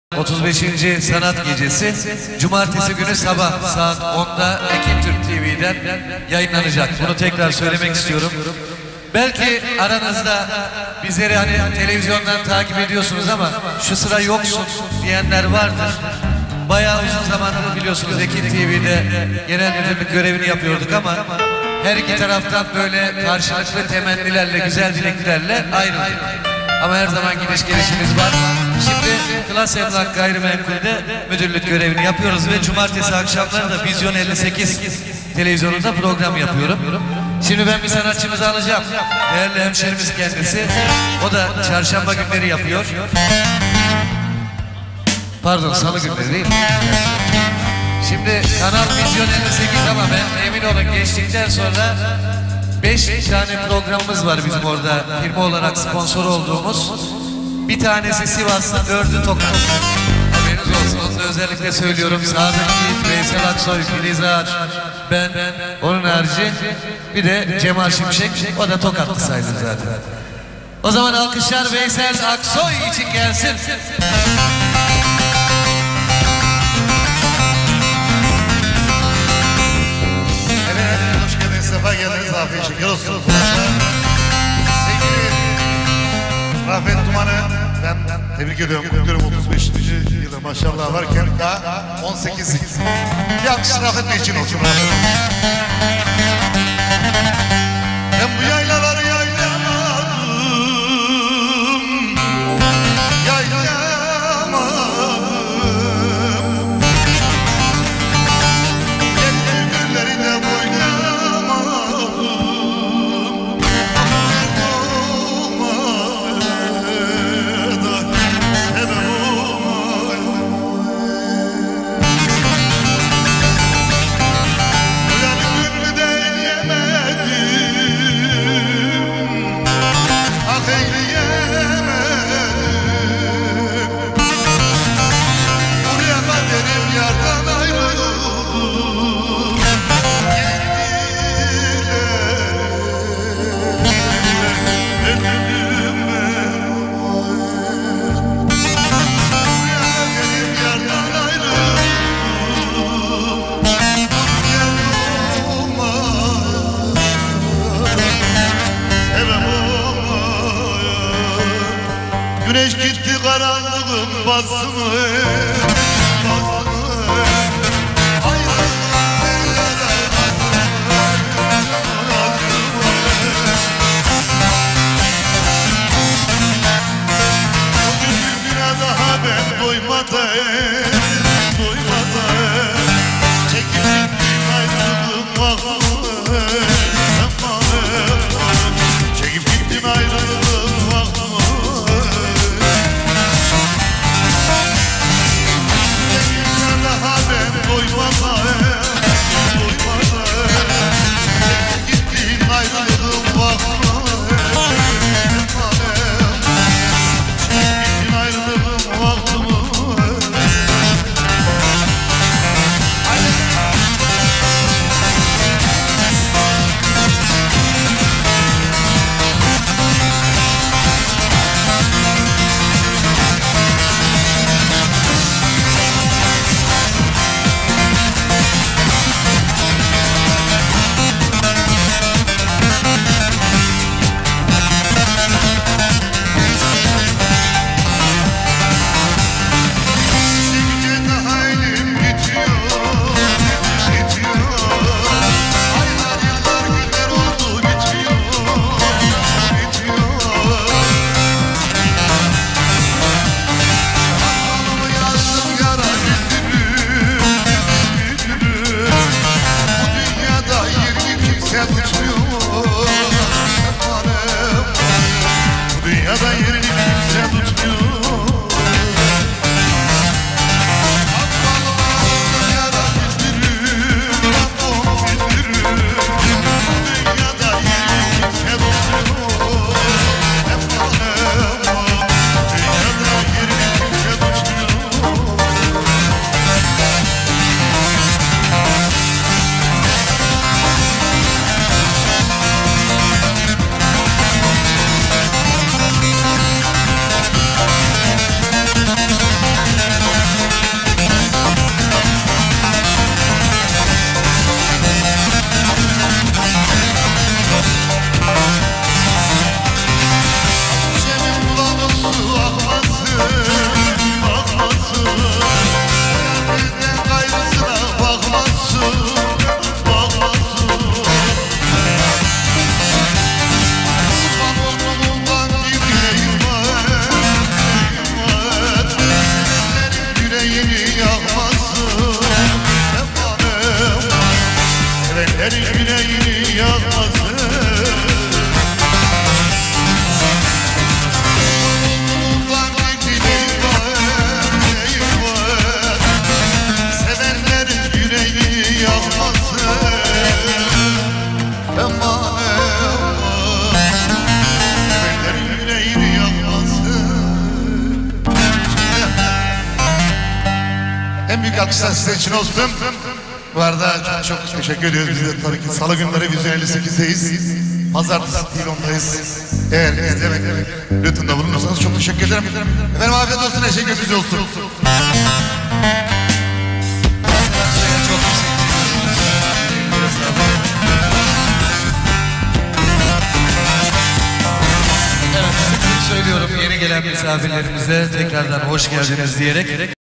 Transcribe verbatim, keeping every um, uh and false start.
otuz beşinci Sanat Gecesi Cumartesi günü sabah saat onda Ekin Türk T V'den yayınlanacak. Bunu tekrar söylemek istiyorum. Belki aranızda bizleri hani televizyondan takip ediyorsunuz ama şu sıra yoksun diyenler vardır. Bayağı uzun zamandır biliyorsunuz Ekin T V'de genel müdürlük görevini yapıyorduk ama her iki taraftan böyle karşılıklı temennilerle, güzel dileklerle ayrıldık. Ama her zaman gidiş gelişimiz var. Şimdi Klas Emlak Gayrimenkul'de müdürlük görevini yapıyoruz ve cumartesi akşamları da Vizyon elli sekiz televizyonunda program yapıyorum. Şimdi ben bir sanatçımızı alacağım. Değerli hemşerimiz kendisi. O da çarşamba günleri yapıyor. Pardon, salı günleri değil mi? Şimdi Kanal Vizyon elli sekiz ama ben emin olun geçtikten sonra beş tane programımız var bizim orada firma olarak sponsor olduğumuz. Bir tanesi Sivas'ta, dördü Tokat. Haberiniz olsun, onu da özellikle söylüyorum. Sadık Yiğit, Veysel Aksoy, Filiz Ağar, ben, onun harici bir de Cemal Şimşek, o da Tokatlı sayılır zaten. O zaman alkışlar Veysel Aksoy için gelsin. Sefa geldiniz, afiyet şeker olsun. Sevgili Rafet Duman'ı ben tebrik ediyorum, kutluyorum otuz beşinci yılı maşallah varken daha on sekiz bir alkış Rafet Bey için olsun. Ben bu yaylaları yaylamadım, yaylamadım. Gelin güllerine güneş gitti karanlığın basını, basını. Ayrıldım ellere basını, basını. Bugün yüzüne daha ben doymadım, doymadım. Çekip gittim ayrılığın vakfını, çekip gittim ayrılığın vakfını. yüreğini yakmasın emanım. Sevenlerin yüreğini yakmasın. Var gittiğin var, neyin var? Sevenlerin yüreğini yakmasın emanım. Sevenlerin yüreğini yakmasın. En büyük alkışlar size için olsun. Bu arada çok çok teşekkür ediyoruz. Biz de tabii ki salı günleri Vizyon elli sekizdeyiz. Pazartesi T V ondayız. Eğer izlemek lütfunda bulunursanız çok teşekkür ederim. Efendim afiyet olsun, teşekkür ederiz olsun. Çok Evet, söylüyorum yeni gelen misafirlerimize tekrardan hoş geldiniz diyerek